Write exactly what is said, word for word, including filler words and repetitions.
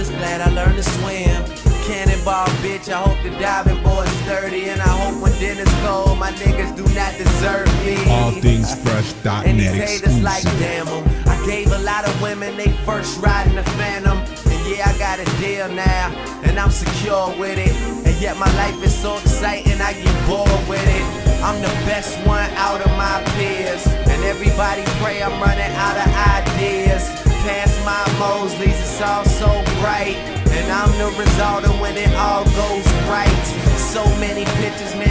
just glad I learned to swim. Cannonball, bitch, I hope the diving board's sturdy. And I hope when dinner's cold, my niggas do not deserve me. all things fresh dot net And these haters like, exclusive. damn 'em. I gave a lot of women they first ride in the Phantom. And yeah, I got a deal now, and I'm secure with it. And yet my life is so exciting, I get bored with it. I'm the best one out of my peers, and everybody pray I'm running out of ideas. Past my Mosleys, it's all so bright, and I'm the result of when it all goes right. So many pictures,